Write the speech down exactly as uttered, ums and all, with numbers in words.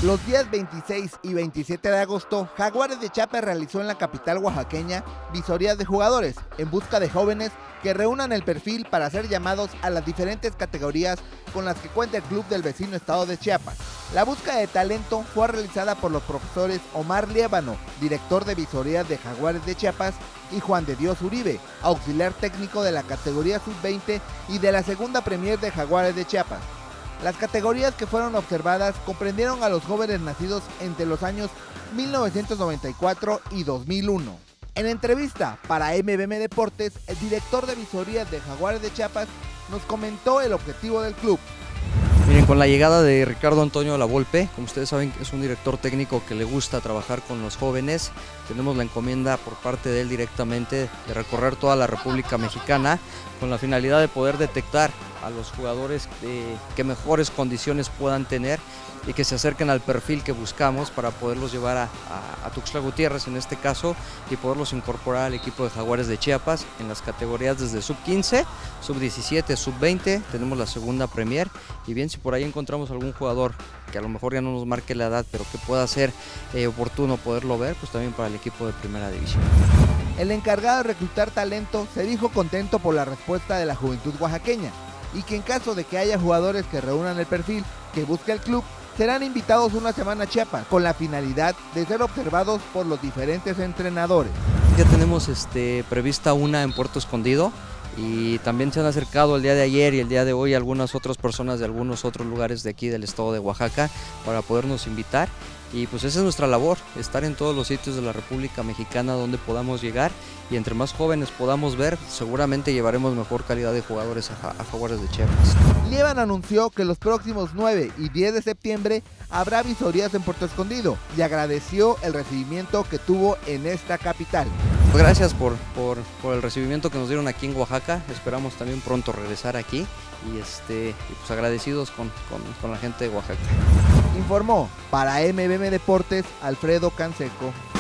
Los días veintiséis y veintisiete de agosto, Jaguares de Chiapas realizó en la capital oaxaqueña visorías de jugadores en busca de jóvenes que reúnan el perfil para ser llamados a las diferentes categorías con las que cuenta el club del vecino estado de Chiapas. La búsqueda de talento fue realizada por los profesores Omar Liébano, director de visorías de Jaguares de Chiapas, y Juan de Dios Uribe, auxiliar técnico de la categoría sub veinte y de la segunda Premier de Jaguares de Chiapas. Las categorías que fueron observadas comprendieron a los jóvenes nacidos entre los años mil novecientos noventa y cuatro y dos mil uno. En entrevista para M B M Deportes, el director de visorías de Jaguares de Chiapas nos comentó el objetivo del club. Miren, con la llegada de Ricardo Antonio Lavolpe, como ustedes saben, es un director técnico que le gusta trabajar con los jóvenes. Tenemos la encomienda por parte de él directamente de recorrer toda la República Mexicana con la finalidad de poder detectar a los jugadores de, que mejores condiciones puedan tener y que se acerquen al perfil que buscamos para poderlos llevar a, a, a Tuxtla Gutiérrez en este caso y poderlos incorporar al equipo de Jaguares de Chiapas en las categorías desde sub quince, sub diecisiete, sub veinte, tenemos la segunda Premier, y bien, si por ahí encontramos algún jugador que a lo mejor ya no nos marque la edad pero que pueda ser eh, oportuno poderlo ver, pues también para el equipo de primera división. El encargado de reclutar talento se dijo contento por la respuesta de la juventud oaxaqueña y que en caso de que haya jugadores que reúnan el perfil que busca el club, serán invitados una semana a Chiapas con la finalidad de ser observados por los diferentes entrenadores. Ya tenemos este, prevista una en Puerto Escondido y también se han acercado el día de ayer y el día de hoy algunas otras personas de algunos otros lugares de aquí del estado de Oaxaca para podernos invitar. Y pues esa es nuestra labor, estar en todos los sitios de la República Mexicana donde podamos llegar y entre más jóvenes podamos ver, seguramente llevaremos mejor calidad de jugadores a, a Jaguares de Chiapas. Liébano anunció que los próximos nueve y diez de septiembre habrá visorías en Puerto Escondido y agradeció el recibimiento que tuvo en esta capital. Gracias por, por, por el recibimiento que nos dieron aquí en Oaxaca, esperamos también pronto regresar aquí y, este, y pues agradecidos con, con, con la gente de Oaxaca. Informó para M B M Deportes Alfredo Canseco.